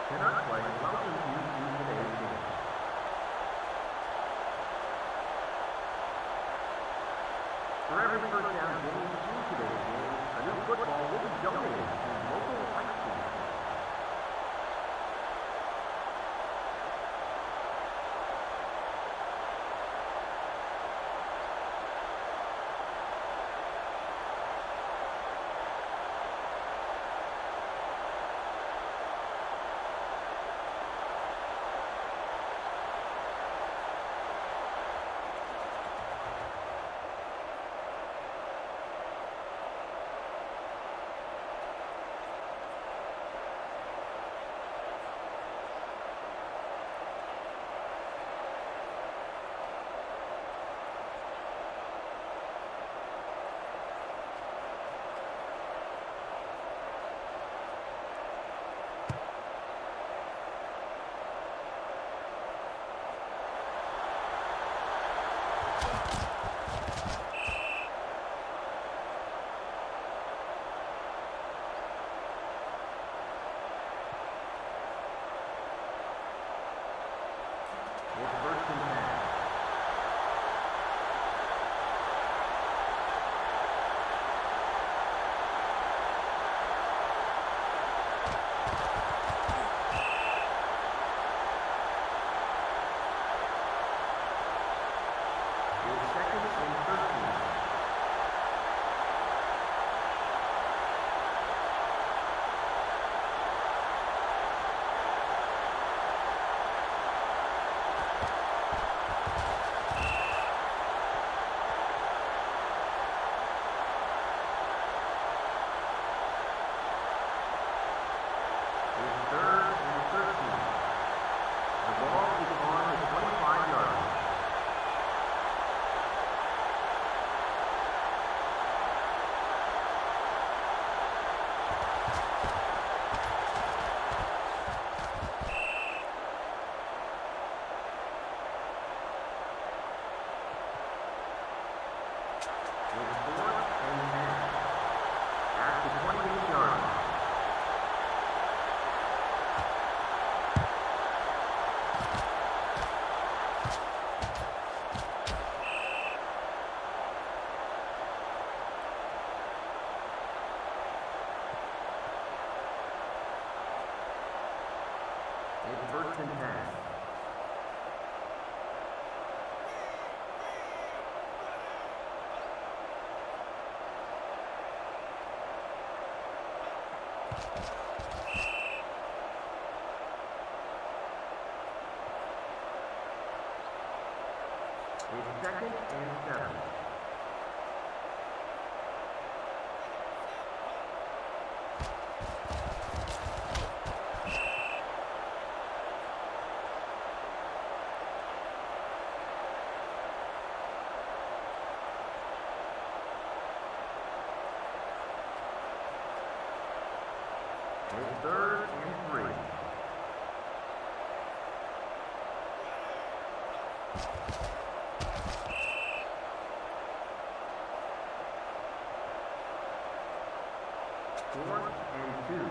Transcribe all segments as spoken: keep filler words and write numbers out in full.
Cannot play. Welcome you to today's game. For every first down gained in today's game, a new football will be donated to local high school. First and ten. It's second and seven. It's third and three. Fourth and two.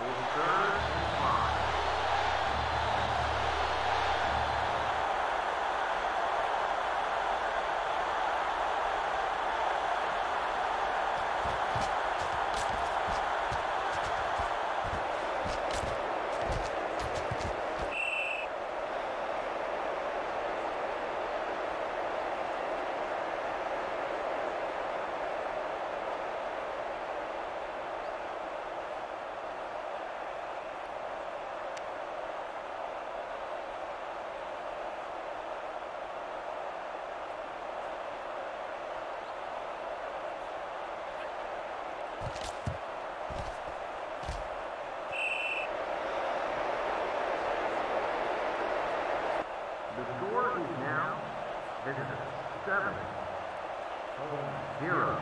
It's third and five. The score is now visitors seven, home zero.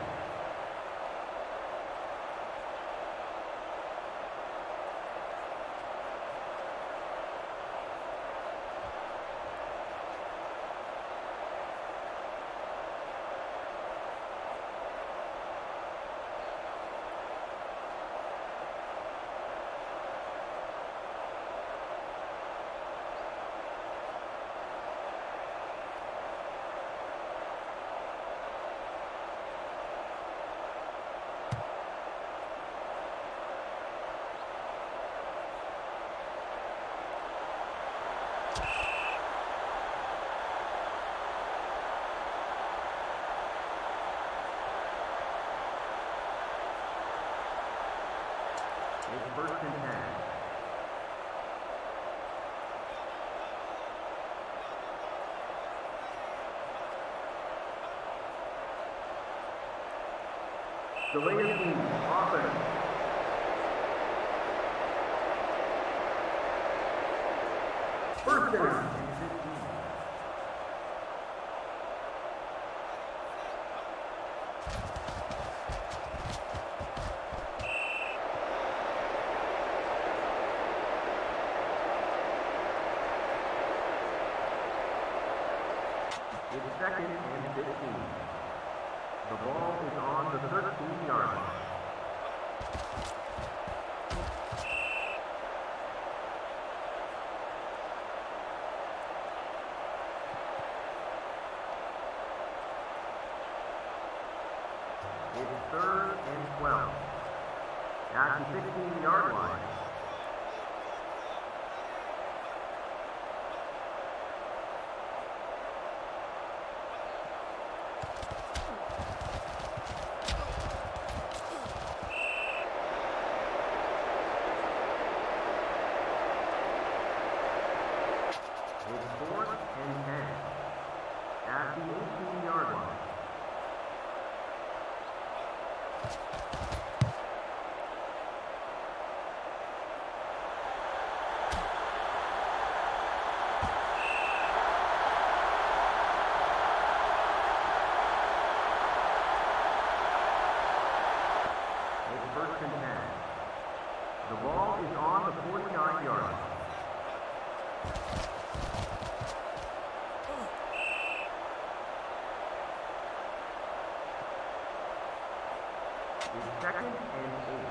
It's first and ten. Delaney offense. First down. It's second and fifteen. The ball is on the thirteen-yard line. It's third and twelve. At the sixteen-yard line. It's fourth and ten. At the eighteen-yard line. It's first and ten. The ball is on the forty-nine-yard line. It's second and eight.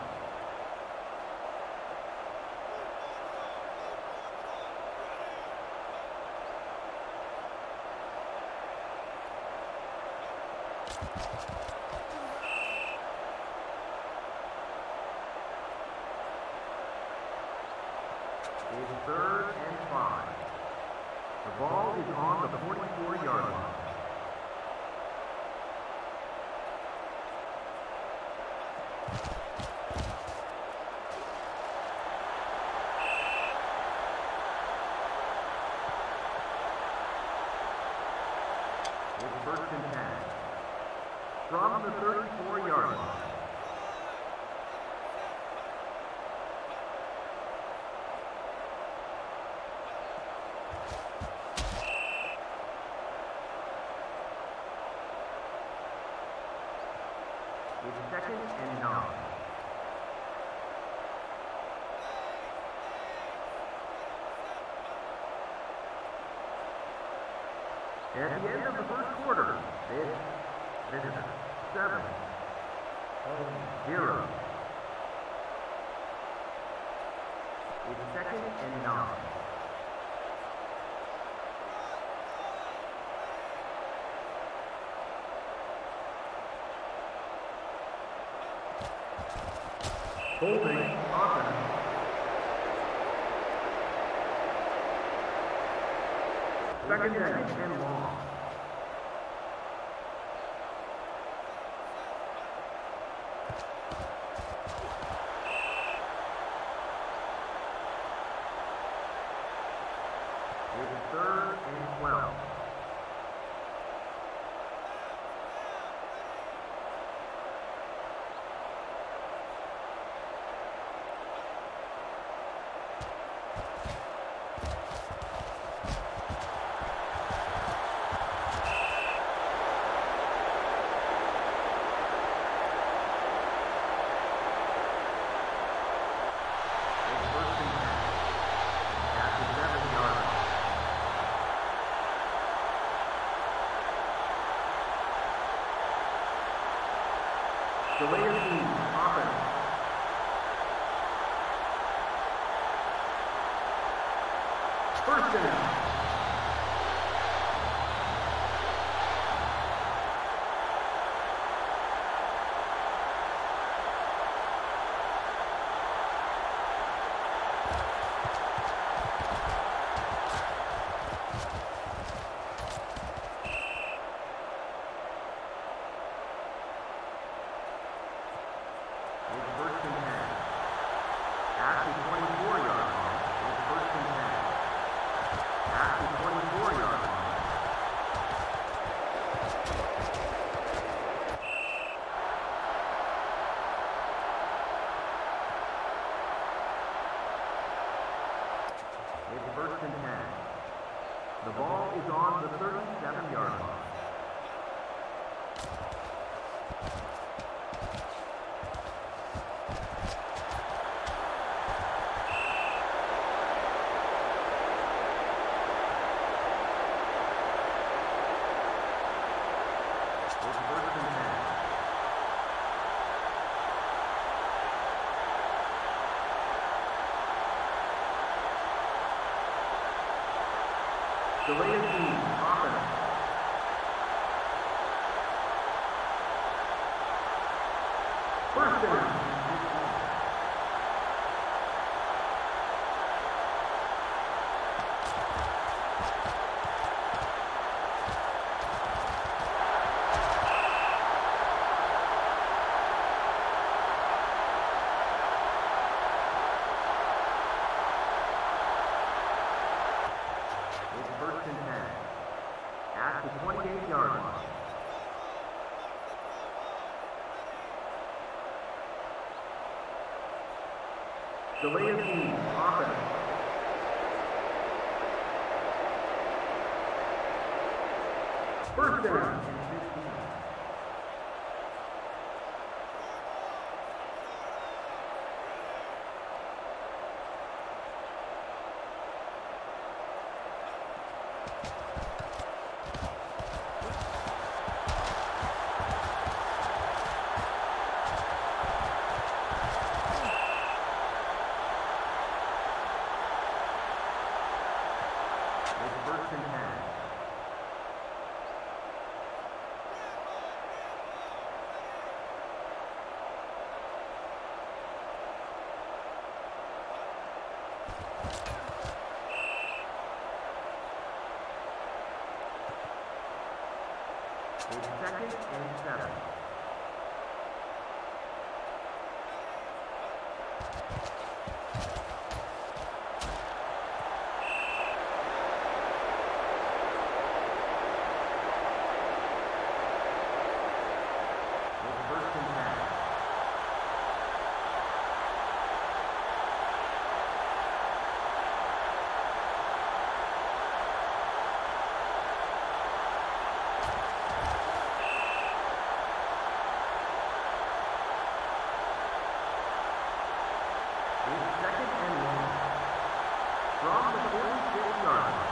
It's third and five. The ball is on the forty-four-yard line. It's first and ten. From the thirty-four-yard line. It's second and nine. At the end of the first quarter, it's visitors seven, home zero. It's second and nine. Holding, offense. Second down and long. It's third and twelve. Delay of team, offense. First down. It's first and ten. The ball is on the thirty-seven yard line. Delay of team, offense. First down. First and ten. At the twenty-eight yard line. Delay of team, offense. First down and fifteen. First and ten. It's second and seven. Second and one. From the forty-six yard line.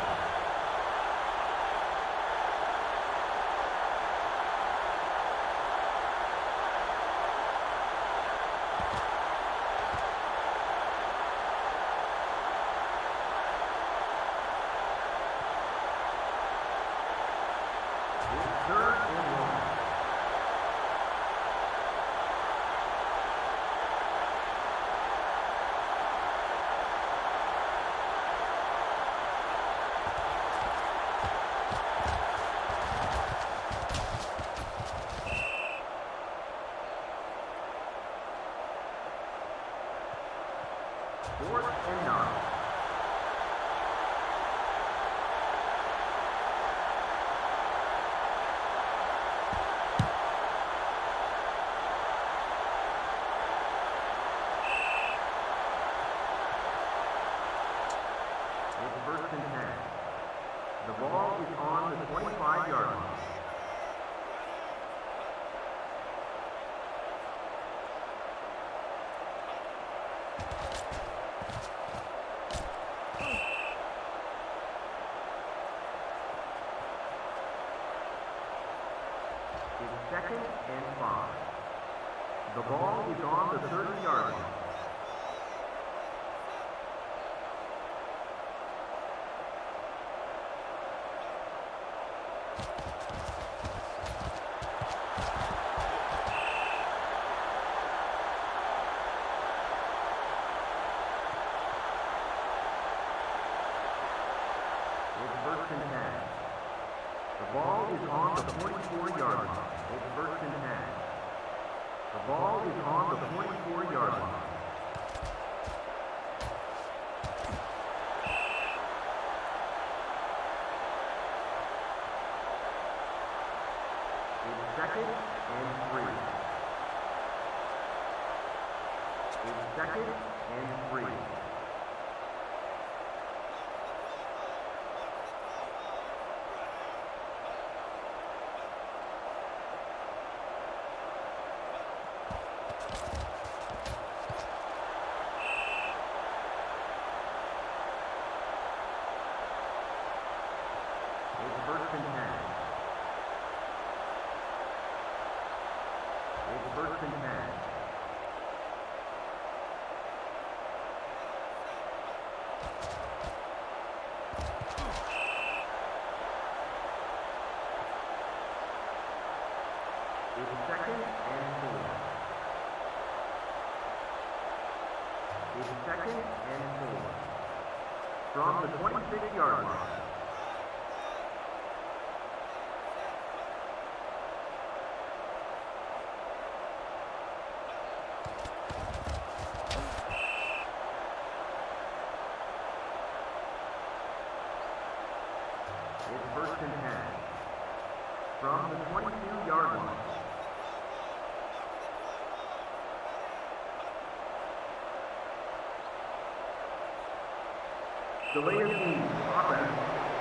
Fourth and nine. It's first and ten. The ball is on the twenty-five yard line. It's second and five. The ball is on the thirty yard line. It's first and ten. The ball is on the forty-four yard line. It's first and ten. The ball is on the forty-four yard line. It's second and three. It's second and three. It's first and ten. It's first and ten. It's second and four. It's second and four. From the twenty-six yard line. It's first and ten. From the twenty-two yard line. Delay of game. Offense.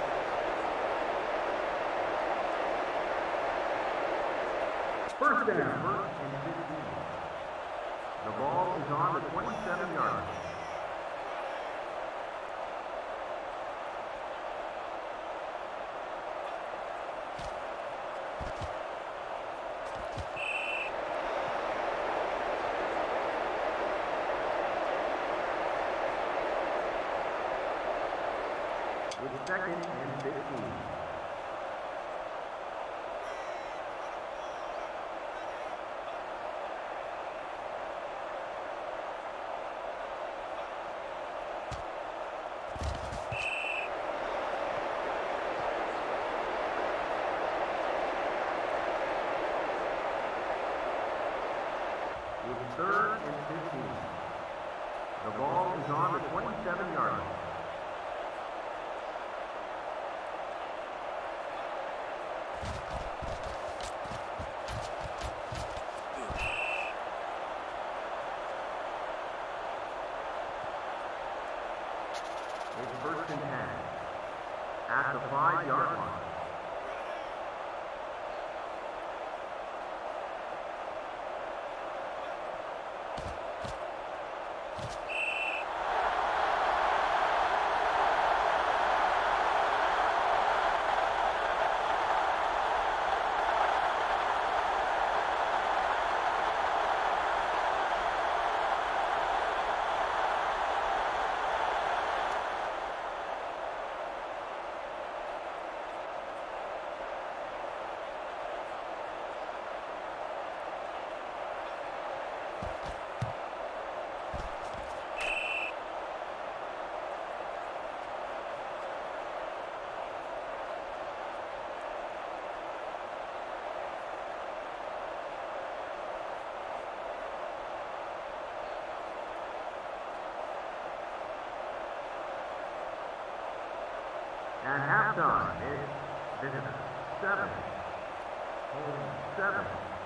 First down. First and fifteen. The ball is on the twenty-seven yard line. It's second and fifteen. It's third and fifteen. The ball is on the twenty-seven yard line. It's first and ten. At the five yard line. At halftime, it's visitors seven, home seven.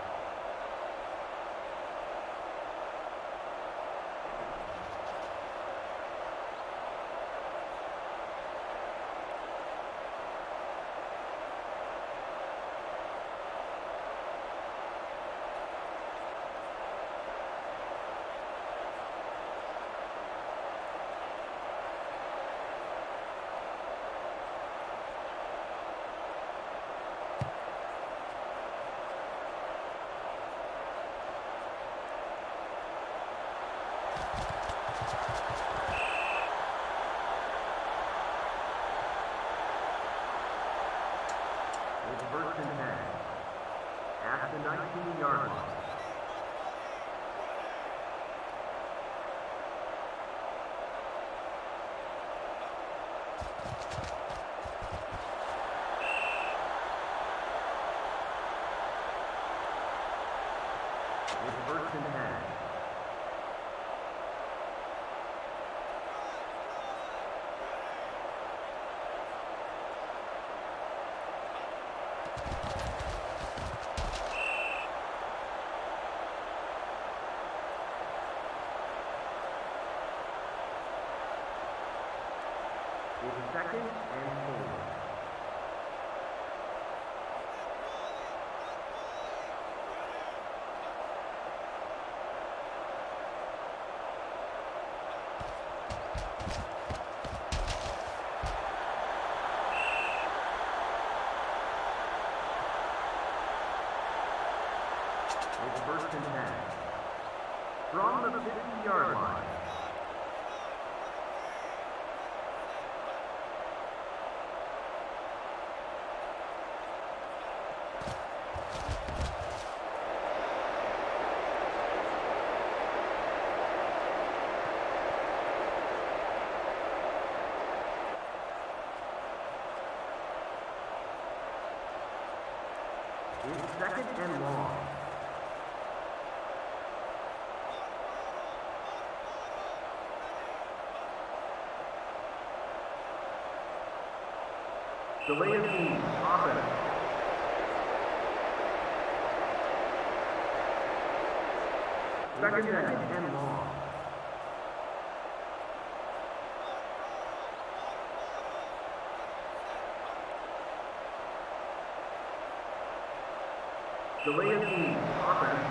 First and ten. At the nineteen-yard line. It's first and ten. It's second and four. It's first and ten. From the fifty-yard line. It's second and long. Delay of game, offense. Second and long. Delay of game, offense.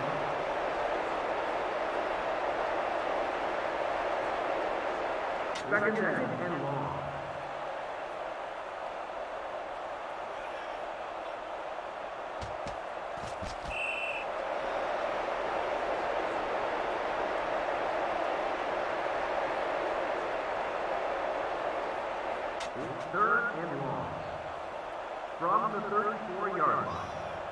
Second and long. It's third and long. From the thirty-four-yard line.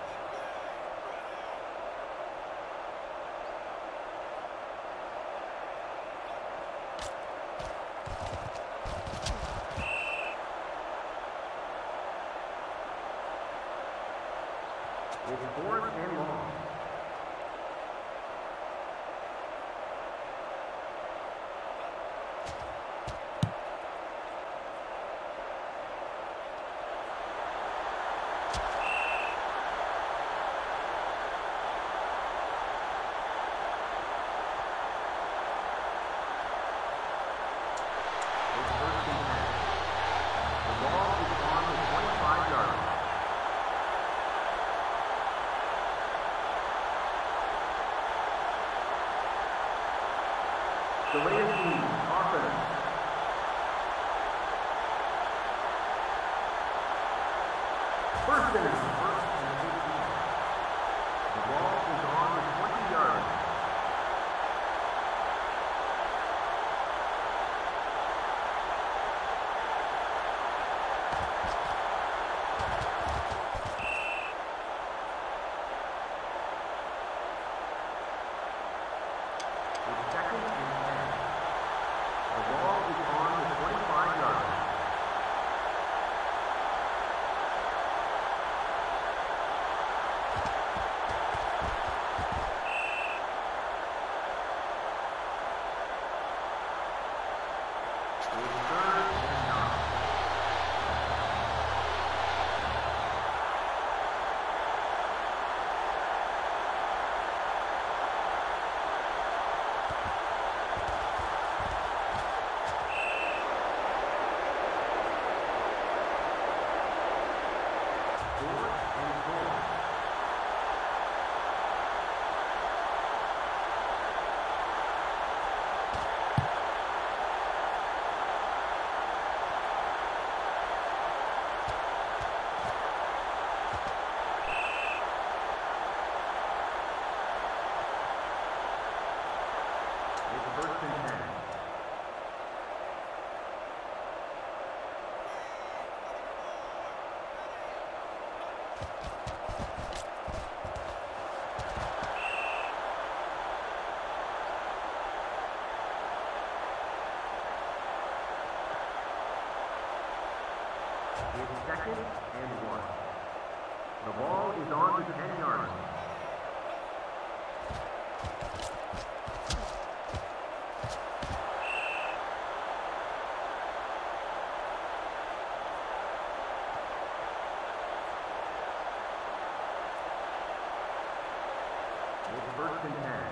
It's fourth and long. It's first and ten. The ball is on the twenty-five-yard line. Delay of game, offense. First and first and eighteen. The ball is on the twenty-yard line. It's second and ten. The ball is on the twenty-five-yard line. It's third and nine. First and ten. It's second and one. The ball is on the ten-yard line. It's first and ten.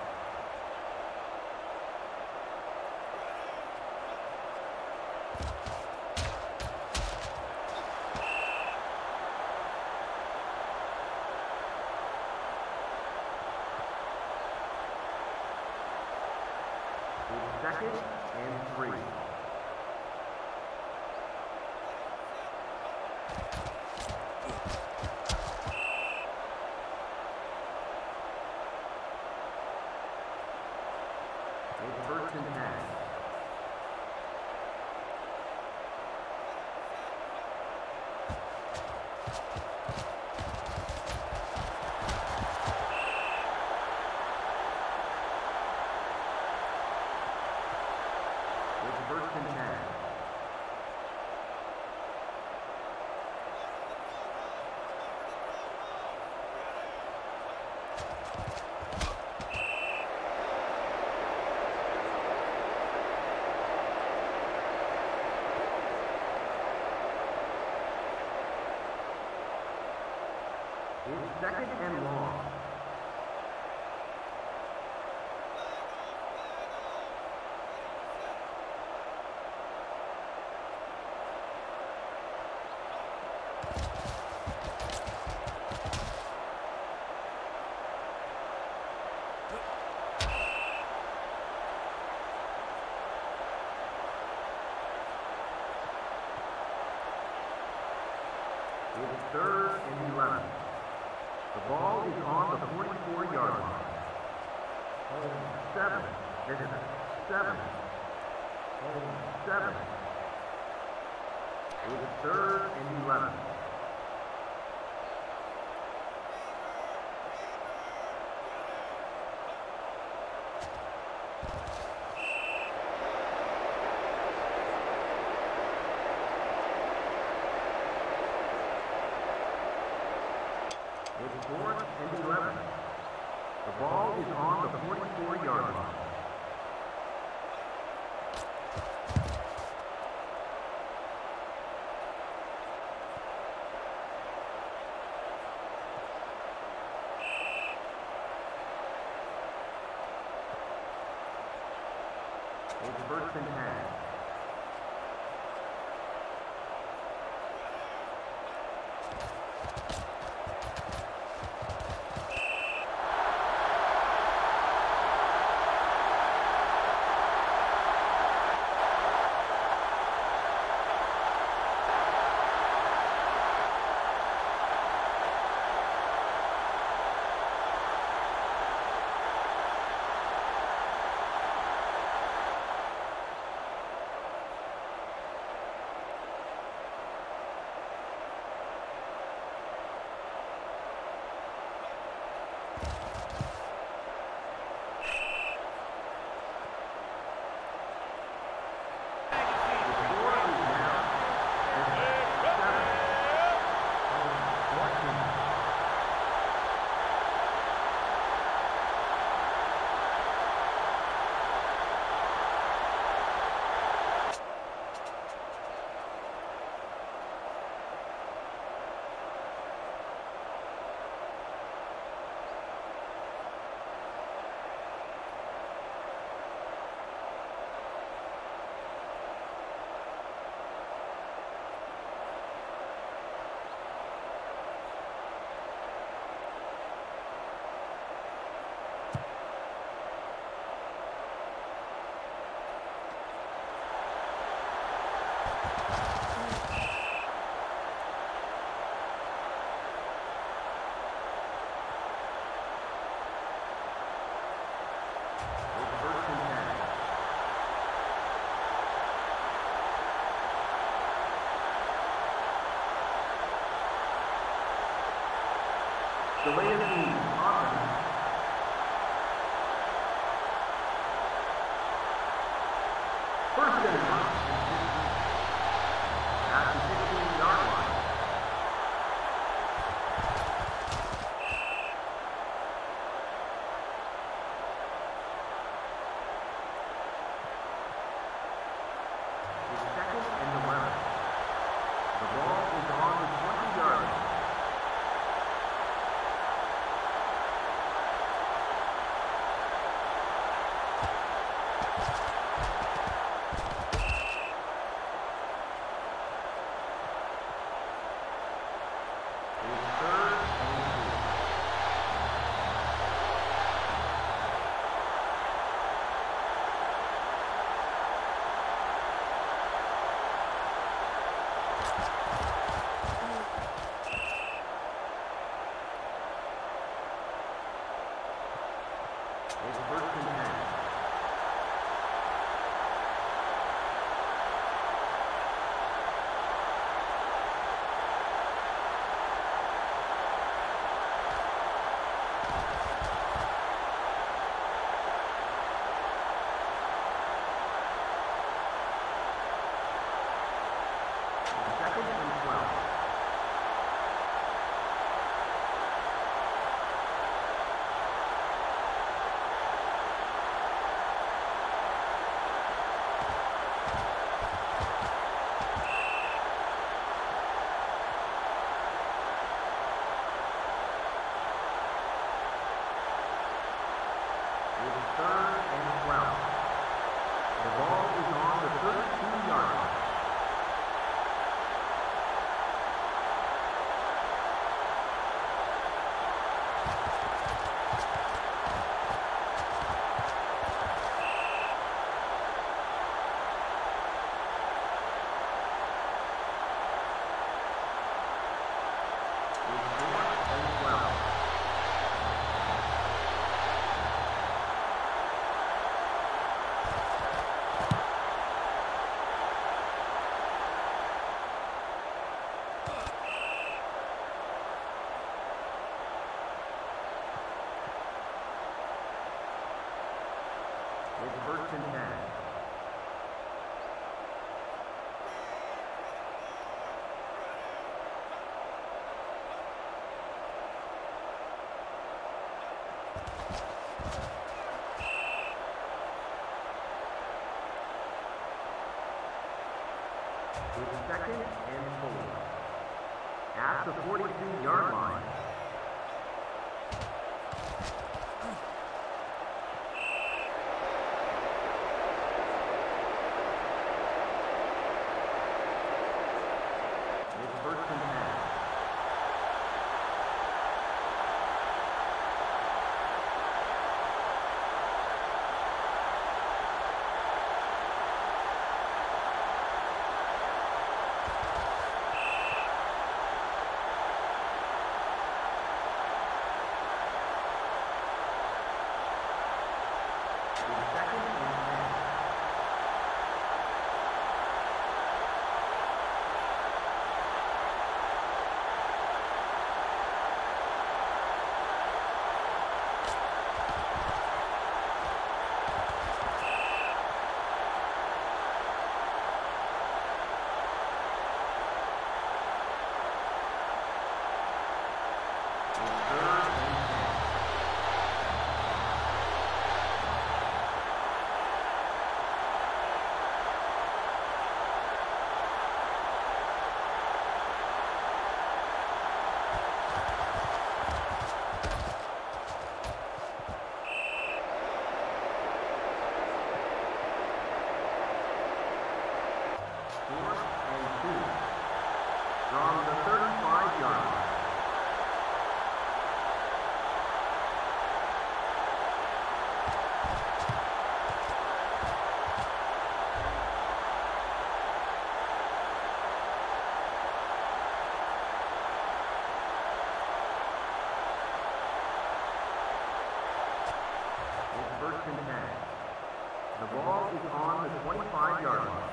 It's second and three. It's first and ten. It's first and ten. It's second and long. It's third and eleven. The ball is on the forty-four-yard line. Home seven. This is seven. Home seven. It's third and eleven. It's fourth and eleven. The ball is on the forty-four-yard line. It's first and ten. Delaney Hawkins. First and one. At the fifteen-yard line. It's second and eleven. The ball is on the twenty-yard line. It's first and ten. It's second and twelve. It's third and twelve. The ball is on the thirteen-yard line. It's fourth and twelve. It's first and ten. It's second and four. At the forty-two-yard line. It's first and ten. It's second and ten. It's third and ten. Fourth and two. From the thirty-five-yard line. It's first and ten. The ball is on the twenty-five-yard line.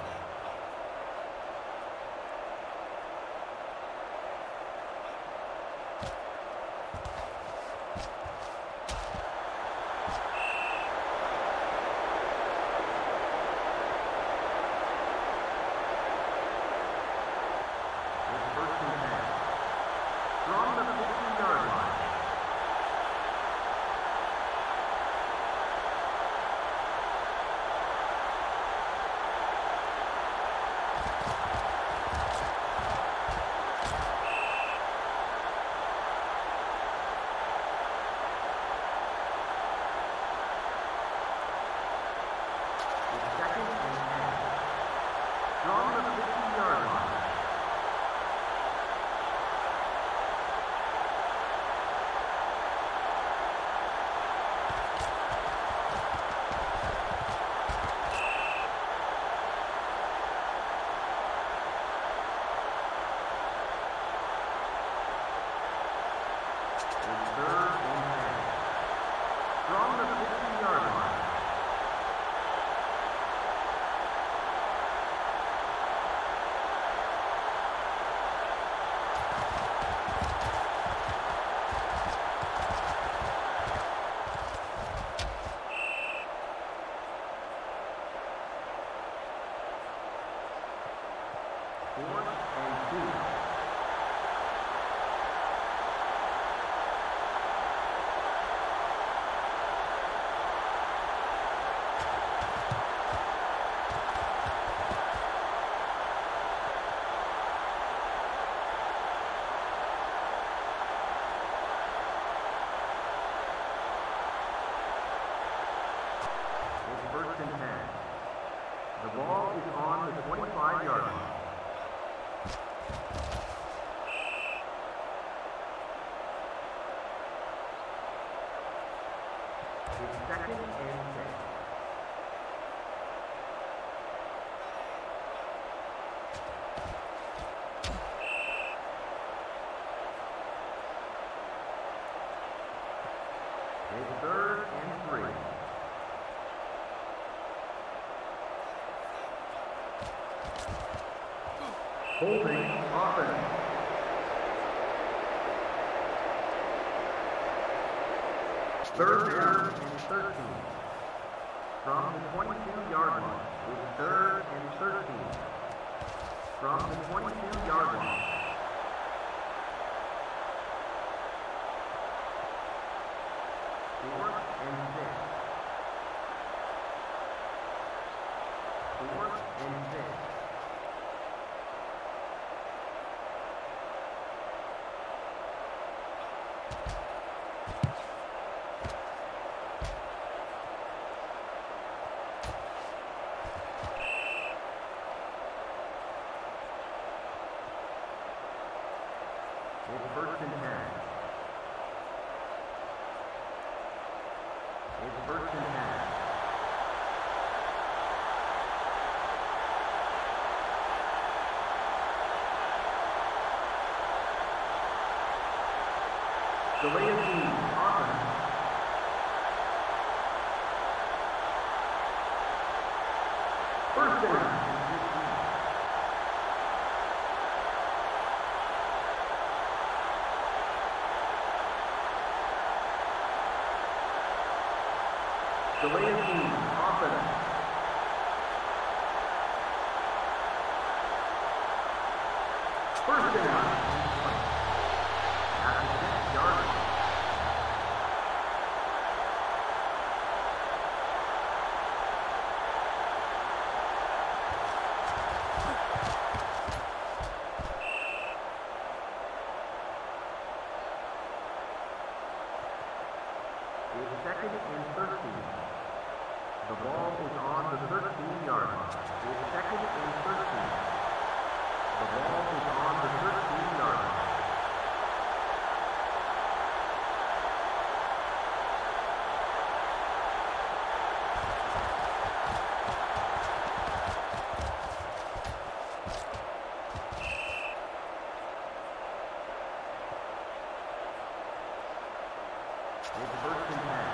Fourth and two. First and ten. The ball is on the twenty-five yard line. It's second and six. It's third and three. Holding offense. Third down and thirteen. From the twenty-two yard line. It's third and thirteen. From the twenty-two yard line. Fourth and six. Fourth and six. It's first and ten. It's first and ten. Delay of game, offense. First down. Delay of game, offense. First down. At the six yard line. It's second and thirteen. The ball is on the thirteen yard line. It's second and thirteen. The ball is on the thirteen yard line. It's first and ten.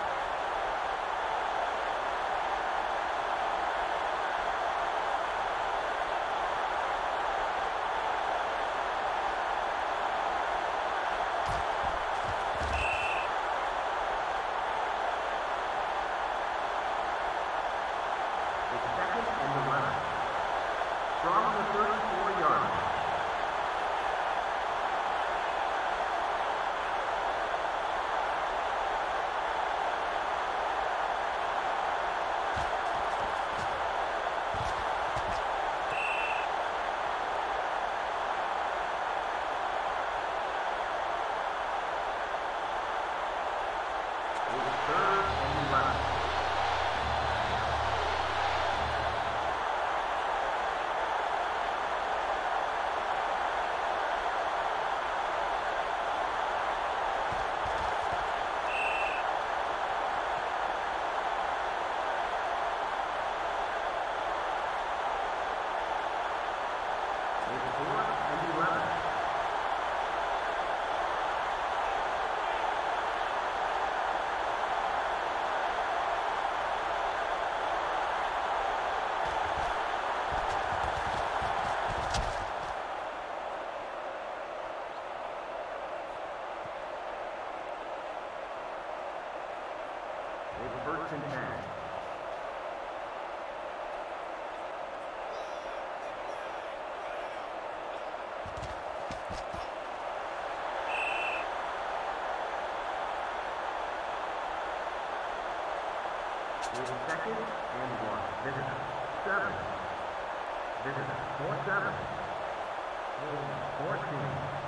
It's second and eleven. From the thirty-four yard line. It's third and eleven. It's fourth and eleven. It's first and ten. is second and one. Visitor, seven. Visitor, four seven. Hold fourteen.